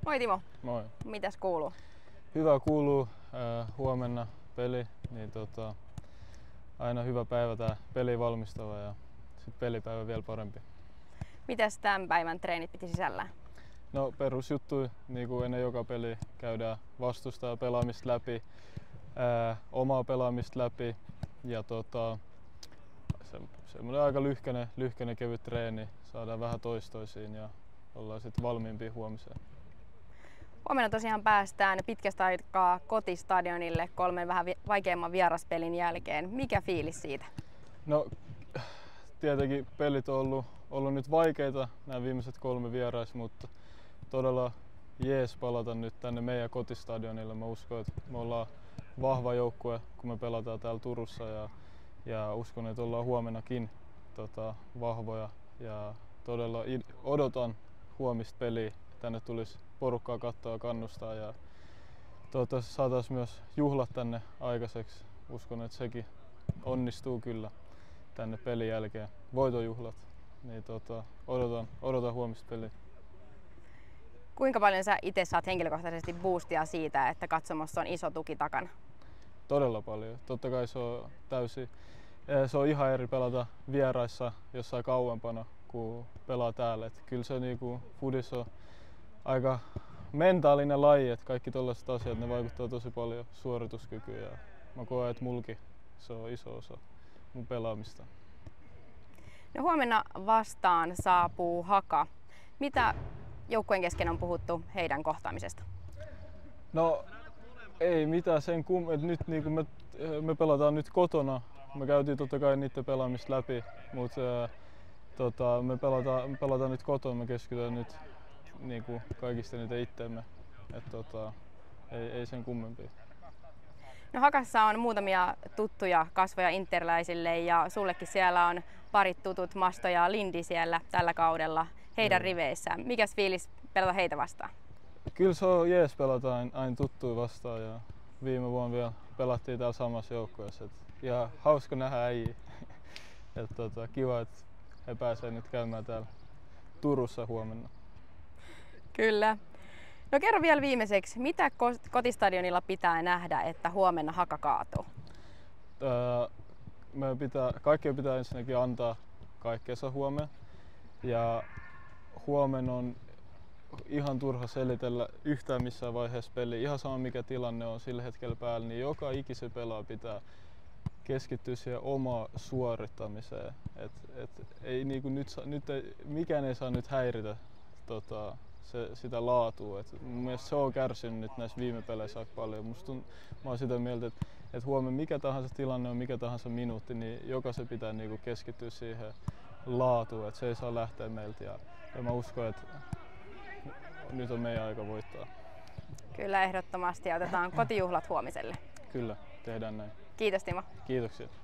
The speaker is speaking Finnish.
Moi Timo, Moi. mitäs kuuluu? Hyvä kuuluu. Huomenna peli, niin aina hyvä päivä tää peli valmistava ja sit pelipäivä vielä parempi. Mitäs tämän päivän treenit piti sisällään? No perusjuttuja, niin kuin ennen joka peli käydään vastustajan pelaamista läpi, omaa pelaamista läpi ja semmoinen aika lyhkänen kevyt treeni. Saadaan vähän toistoisiin ja ollaan sitten valmiimpia huomiseen. Huomenna tosiaan päästään pitkästä aikaa kotistadionille 3 vähän vaikeamman vieraspelin jälkeen. Mikä fiilis siitä? No tietenkin pelit on ollut nyt vaikeita nämä viimeiset 3 vierais, mutta todella jees palata nyt tänne meidän kotistadionille. Mä uskon, että me ollaan vahva joukkue, kun me pelataan täällä Turussa ja uskon, että ollaan huomennakin vahvoja ja todella odotan huomista peliä. Tänne tulisi porukkaa katsoa ja kannustaa ja toivottavasti saataisiin myös juhlat tänne aikaiseksi. Uskon, että sekin onnistuu kyllä tänne pelin jälkeen. Voitojuhlat. Niin odotan huomista peliä. Kuinka paljon sä itse saat henkilökohtaisesti boostia siitä, että katsomossa on iso tuki takana? Todella paljon. Totta kai se on ihan eri pelata vieraissa jossain kauempana kuin pelaa täällä. Et kyllä se fudis on aika mentaalinen laji, että kaikki tällaiset asiat ne vaikuttaa tosi paljon suorituskykyyn ja mä koen, että mulki se on iso osa mun pelaamista. No huomenna vastaan saapuu Haka. Mitä joukkueen kesken on puhuttu heidän kohtaamisesta? No ei mitään sen nyt me pelataan nyt kotona. Me käytiin totta kai niiden pelaamista läpi, mutta me pelataan nyt kotona, me keskitytään nyt kaikista niitä itteemme. Ei sen kummempia. No Hakassa on muutamia tuttuja kasvoja interläisille ja sullekin siellä on parit tutut, Masto ja Lindi siellä tällä kaudella heidän riveissään. Mikäs fiilis pelata heitä vastaan? Kyllä se on jees pelata aina tuttuja vastaan ja viime vuonna vielä pelattiin täällä samassa joukkueessa. Ja hauska nähdä äijä. Kiva, että he pääsevät nyt käymään täällä Turussa huomenna. Kyllä. No kerro vielä viimeiseksi, mitä kotistadionilla pitää nähdä, että huomenna Haka kaatuu? Kaikkien pitää ensinnäkin antaa kaikkensa huomenna. Ja huomenna on ihan turha selitellä yhtään missään vaiheessa peliä. Ihan sama mikä tilanne on sillä hetkellä päällä, niin joka ikisen pelaaja pitää keskittyä siihen omaan suorittamiseen. Mikään ei saa nyt häiritä sitä laatua. Mun mielestä se on kärsinyt nyt näissä viime peleissä aika paljon. Mä oon sitä mieltä, että huomenna mikä tahansa tilanne on, mikä tahansa minuutti, niin jokaisen pitää keskittyä siihen laatuun. Että se ei saa lähteä meiltä. Ja mä uskon, että nyt on meidän aika voittaa. Kyllä ehdottomasti ja otetaan kotijuhlat huomiselle. Kyllä, tehdään näin. Kiitos Timo. Kiitoksia.